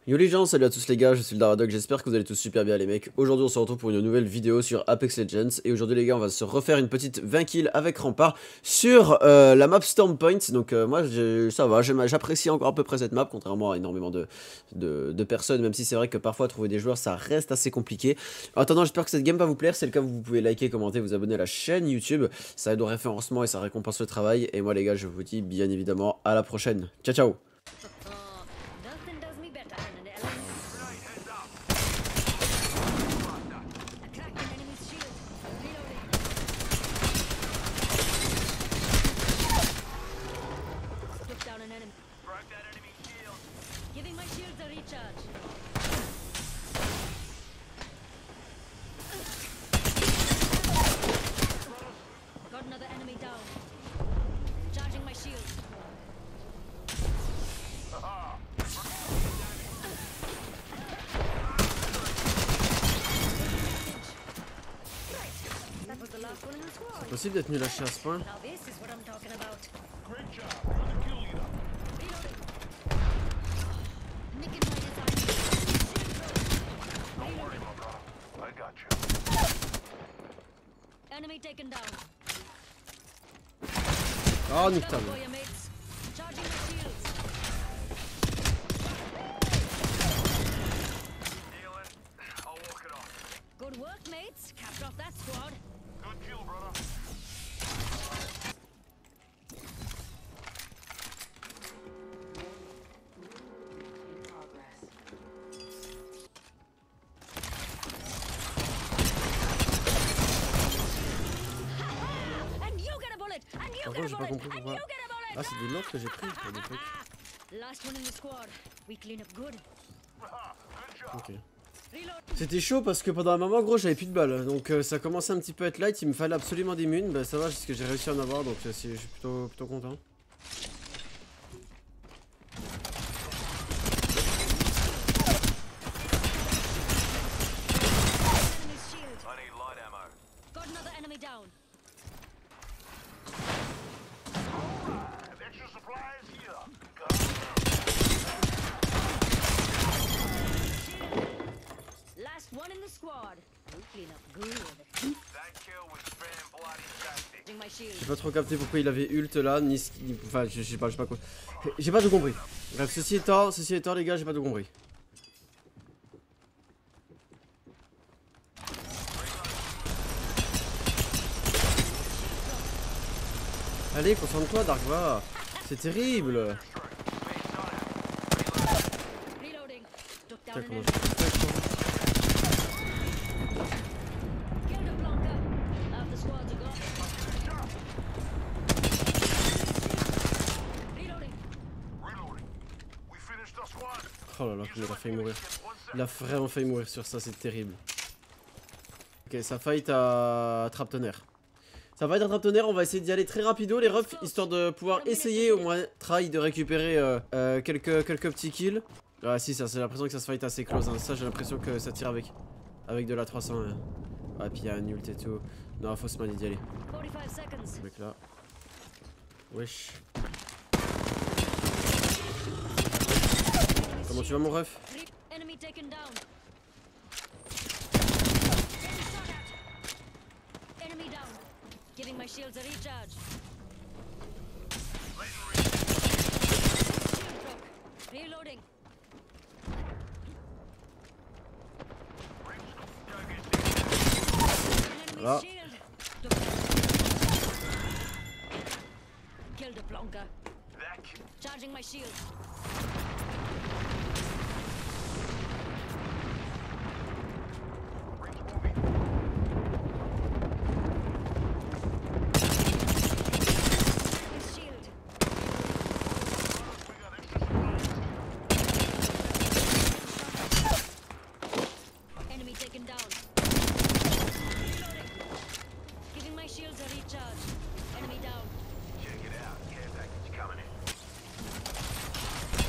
Yo les gens, salut à tous les gars, je suis le Daradoc, j'espère que vous allez tous super bien les mecs. Aujourd'hui on se retrouve pour une nouvelle vidéo sur Apex Legends. Et aujourd'hui les gars, on va se refaire une petite 20 kills avec Rempart sur la map Stormpoint. Donc moi ça va, j'apprécie encore à peu près cette map, contrairement à énormément de personnes. Même si c'est vrai que parfois trouver des joueurs ça reste assez compliqué. En attendant, j'espère que cette game va vous plaire. Si c'est le cas, vous pouvez liker, commenter, vous abonner à la chaîne YouTube. Ça aide au référencement et ça récompense le travail. Et moi les gars, je vous dis bien évidemment à la prochaine. Ciao ciao. Giving my shields a recharge. Got another enemy down. Charging my shield. That was the last one in the squad. C'est possible d'être nul lâché à ce point? Now this is what I'm talking about. Great job. You're the kill leader. Nicking my design. Don't worry, my brother. I got you. Enemy taken down. Oh nique ta Down mère. for you, mates. Charging my shields. Healing. I'll walk it off. Good work, mates. Capped off that squad. Good kill, brother. And you get a bullet. And you Par get contre, a j'ai pas bullet. compris And pourquoi. you get a bullet. Ah, c'est des notes que j'ai pris pour des trucs. Last one in the squad. We clean up good. Good job. Ok. Reload. C'était chaud parce que pendant un moment, gros, j'avais plus de balles. Donc ça commençait un petit peu à être light. Il me fallait absolument des munes. Bah, ça va, c'est ce que j'ai réussi à en avoir. Donc je suis plutôt content. Enemy's shield. I need light ammo. Got another enemy down. Have extra supplies here. Got it. Last one in the squad. We clean up good. That kill was fan bloody tastic. Using my shield. J'ai pas trop capté pourquoi il avait ult là, ni ce qu'il. Enfin, je sais pas quoi. J'ai pas tout compris. Bref, ceci étant, les gars, j'ai pas tout compris. Allez, concentre-toi, Dark, va. C'est terrible. Reloading. Took down Putain, an comment enemy. je fais ça? Killed a Blanca. Half the squads are gone. Reloading. Reloading. We finished our squad. Oh là là, comme il a failli mourir. Il a vraiment failli mourir sur ça, c'est terrible. Ok, ça fight à Trap Tonnerre. Ça fight à Trap Tonnerre, on va essayer d'y aller très rapido les refs, histoire de pouvoir essayer au moins try de récupérer quelques petits kills. Ah si, ça j'ai l'impression que ça se fight assez close, hein. Ça j'ai l'impression que ça tire avec de la 300. Hein. Ah puis il y a un ult et tout. Non, faut se manier d'y aller. 45 seconds. Ce mec là. Wesh. Comment tu vas mon ref? Enemy taken down. Getting shot at. Enemy down. Giving my shields a recharge. Shield broke. Reloading. An Ah. enemy shield. Killed a Blanca. That kill. Charging my shield. Rings moving. Enemy shield. We got extra supplies. Enemy taken down. Reloading. Giving my shields a recharge. Enemy down. Check it out. Care package coming in.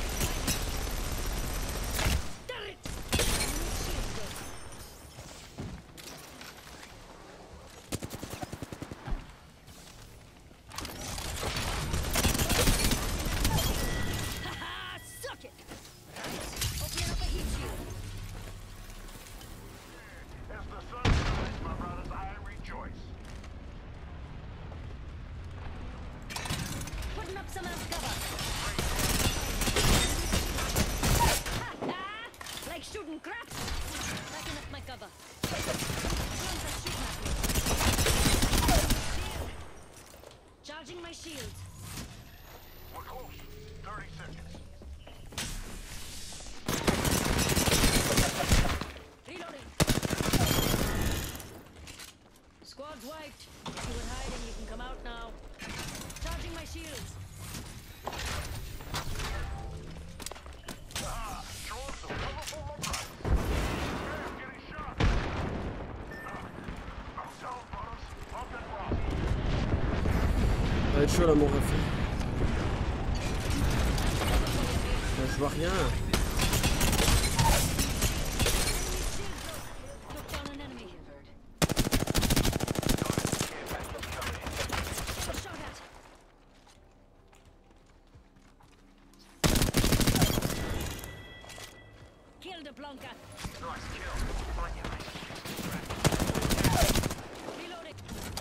être chaud là mon ref. Je vois rien. Took down an enemy. Shot at. Kill the Blanca. Nice kill. On your way. Reloading.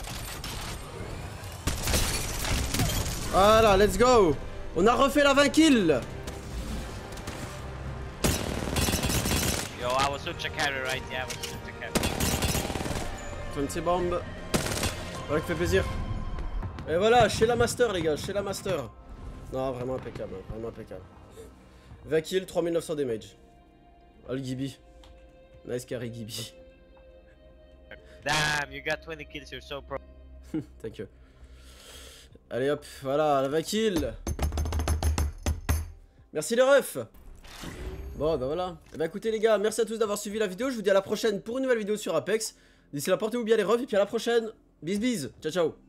Voilà, let's go. On a refait la 20 kills. Yo, I was such a carry, right? Yeah, I was such a carry. 20 bombes. Voilà qui fait plaisir. Et voilà, chez la master les gars, chez la master. Non, vraiment impeccable, hein, vraiment impeccable. 20 kills, 3900 damage. Oh le Gibi. Nice carry Gibi. Damn, you got 20 kills, you're so pro. Thank you. Allez hop, voilà, la 20 kills. Merci les refs. Bon bah voilà. Et bah écoutez les gars, merci à tous d'avoir suivi la vidéo. Je vous dis à la prochaine pour une nouvelle vidéo sur Apex. D'ici là, portez-vous bien les refs et puis à la prochaine. Bis bis. Ciao ciao.